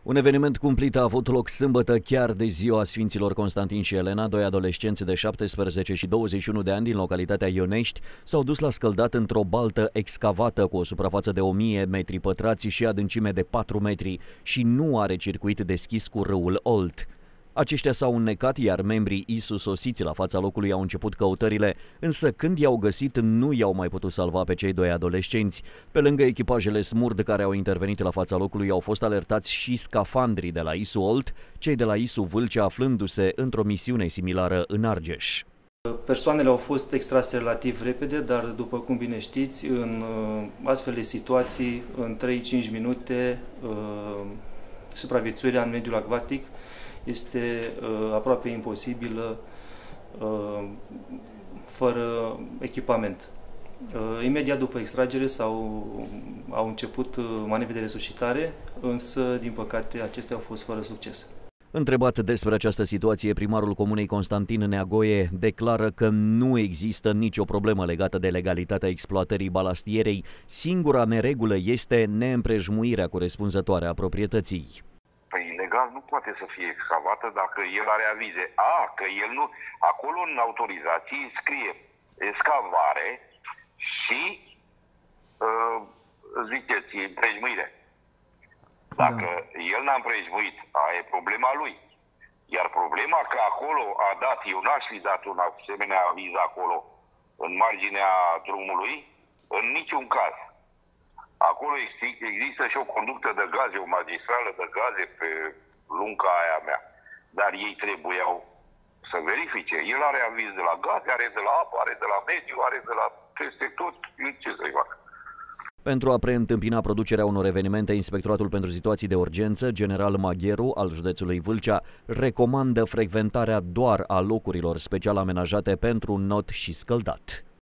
Un eveniment cumplit a avut loc sâmbătă, chiar de ziua Sfinților Constantin și Elena. Doi adolescenți de 17 și 21 de ani din localitatea Ionești s-au dus la scăldat într-o baltă excavată cu o suprafață de 1000 metri pătrați și adâncime de 4 metri și nu are circuit deschis cu râul Olt. Aceștia s-au înnecat, iar membrii ISU sosiți la fața locului au început căutările, însă când i-au găsit nu i-au mai putut salva pe cei doi adolescenți. Pe lângă echipajele SMURD care au intervenit la fața locului, au fost alertați și scafandrii de la ISU Olt, cei de la ISU Vâlcea aflându-se într-o misiune similară în Argeș. Persoanele au fost extrase relativ repede, dar după cum bine știți, în astfel de situații, în 3-5 minute, supraviețuirea în mediul acvatic este aproape imposibilă fără echipament. Imediat după extragere au început manevre de resuscitare, însă, din păcate, acestea au fost fără succes. Întrebat despre această situație, primarul comunei Constantin Neagoe declară că nu există nicio problemă legată de legalitatea exploatării balastierei. Singura neregulă este neîmprejmuirea corespunzătoare a proprietății. Păi ilegal nu poate să fie excavată dacă el are avize. Că el nu... Acolo în autorizații scrie excavare și ziceți împrejmuire. Dacă el n-a împrejmuit, aia e problema lui. Iar problema că acolo a dat, eu n-aș fi dat un asemenea aviz acolo, în marginea drumului, în niciun caz. Acolo există și o conductă de gaze, o magistrală de gaze pe lunga aia mea. Dar ei trebuiau să verifice. El are aviz de la gaze, are de la apă, are de la mediu, are de la peste tot. Ce să-i fac? Pentru a preîntâmpina producerea unor evenimente, Inspectoratul pentru Situații de Urgență, General Magheru, al județului Vâlcea, recomandă frecventarea doar a locurilor special amenajate pentru not și scăldat.